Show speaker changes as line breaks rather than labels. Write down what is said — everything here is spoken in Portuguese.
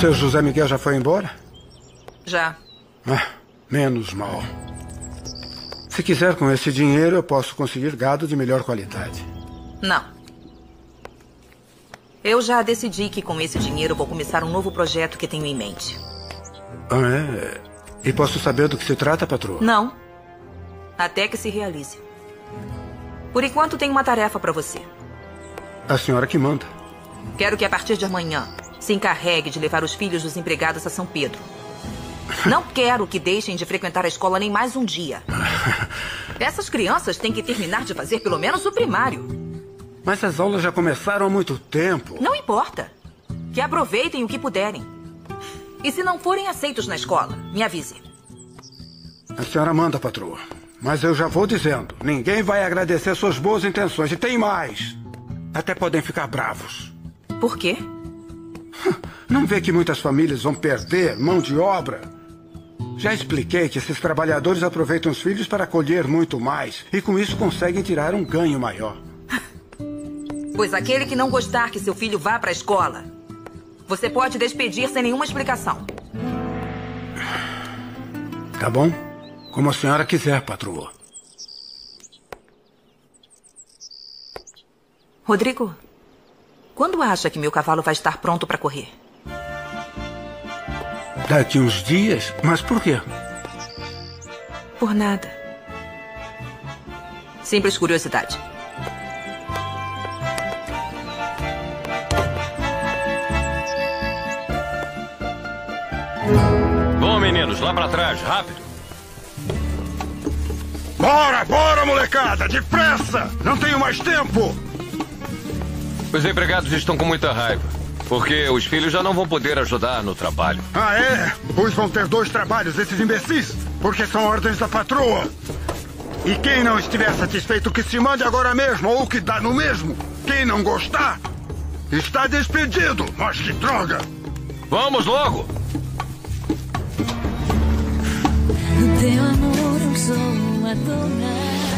seu José Miguel já foi embora?
Já.
Ah, menos mal. Se quiser, com esse dinheiro, eu posso conseguir gado de melhor qualidade.
Não. Eu já decidi que com esse dinheiro vou começar um novo projeto que tenho em mente.
Ah, é? E posso saber do que se trata, patroa?
Não. Até que se realize. Por enquanto, tenho uma tarefa para você.
A senhora que manda.
Quero que a partir de amanhã se encarregue de levar os filhos dos empregados a São Pedro. Não quero que deixem de frequentar a escola nem mais um dia. Essas crianças têm que terminar de fazer pelo menos o primário.
Mas as aulas já começaram há muito tempo.
Não importa. Que aproveitem o que puderem. E se não forem aceitos na escola, me avise.
A senhora manda, patroa. Mas eu já vou dizendo. Ninguém vai agradecer suas boas intenções. E tem mais. Até podem ficar bravos.
Por quê?
Não vê que muitas famílias vão perder mão de obra? Já expliquei que esses trabalhadores aproveitam os filhos para colher muito mais. E com isso conseguem tirar um ganho maior.
Pois aquele que não gostar que seu filho vá para a escola, você pode despedir sem nenhuma explicação.
Tá bom? Como a senhora quiser, patroa.
Rodrigo, quando acha que meu cavalo vai estar pronto para correr?
Daqui uns dias? Mas por quê?
Por nada. Simples curiosidade.
Bom, meninos, lá pra trás, rápido.
Bora, bora, molecada! Depressa! Não tenho mais tempo!
Os empregados estão com muita raiva, porque os filhos já não vão poder ajudar no trabalho.
Ah, é? Pois vão ter 2 trabalhos, esses imbecis, porque são ordens da patroa. E quem não estiver satisfeito que se mande agora mesmo, ou que dá no mesmo. Quem não gostar, está despedido. Mas que droga!
Vamos logo!
No teu amor eu sou a dona.